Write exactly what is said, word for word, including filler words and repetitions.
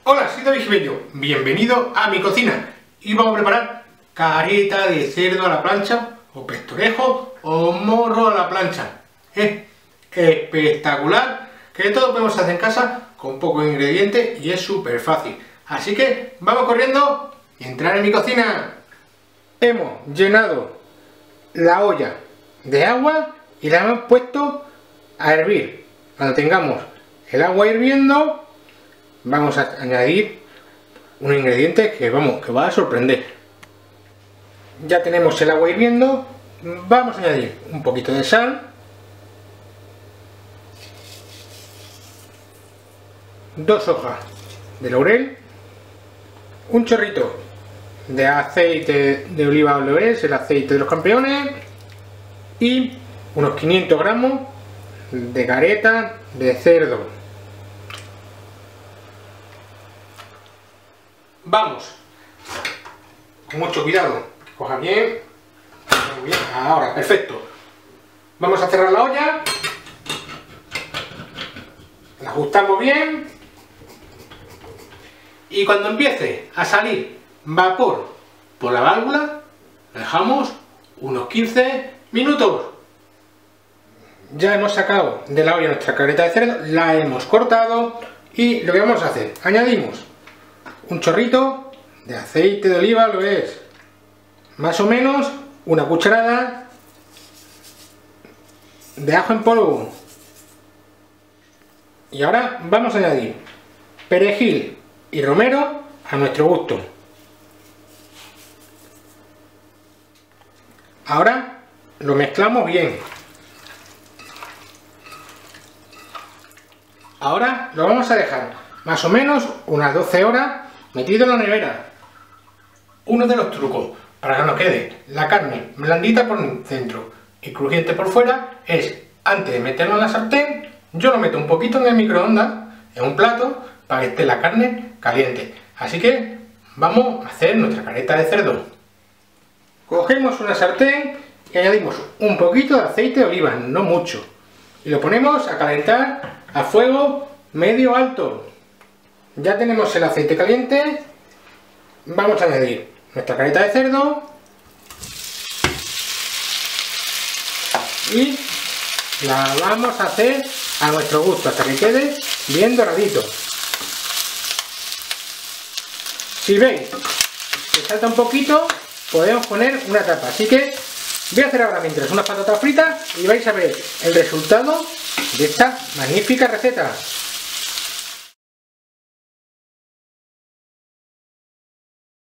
Hola, soy David Jiménez, bienvenido a mi cocina y vamos a preparar careta de cerdo a la plancha, o pestorejo, o morro a la plancha. Es espectacular, que todo podemos hacer en casa con pocos ingredientes y es súper fácil. Así que vamos corriendo y entrar en mi cocina. Hemos llenado la olla de agua y la hemos puesto a hervir. Cuando tengamos el agua hirviendo, vamos a añadir un ingrediente que, vamos, que va a sorprender. Ya tenemos el agua hirviendo, vamos a añadir un poquito de sal, dos hojas de laurel, un chorrito de aceite de oliva o es el aceite de los campeones, y unos quinientos gramos de careta de cerdo. Vamos, con mucho cuidado, coja bien, muy bien, ahora, perfecto. Vamos a cerrar la olla, la ajustamos bien y cuando empiece a salir vapor por la válvula, dejamos unos quince minutos. Ya hemos sacado de la olla nuestra careta de cerdo, la hemos cortado y lo que vamos a hacer, añadimos un chorrito de aceite de oliva, lo es, más o menos una cucharada de ajo en polvo. Y ahora vamos a añadir perejil y romero a nuestro gusto. Ahora lo mezclamos bien. Ahora lo vamos a dejar más o menos unas doce horas metido en la nevera. Uno de los trucos para que nos quede la carne blandita por dentro y crujiente por fuera es, antes de meterlo en la sartén, yo lo meto un poquito en el microondas, en un plato, para que esté la carne caliente. Así que vamos a hacer nuestra careta de cerdo. Cogemos una sartén y añadimos un poquito de aceite de oliva, no mucho, y lo ponemos a calentar a fuego medio alto. Ya tenemos el aceite caliente, vamos a añadir nuestra careta de cerdo y la vamos a hacer a nuestro gusto hasta que quede bien doradito. Si veis que salta un poquito, podemos poner una tapa, así que voy a hacer ahora mientras unas patatas fritas y vais a ver el resultado de esta magnífica receta.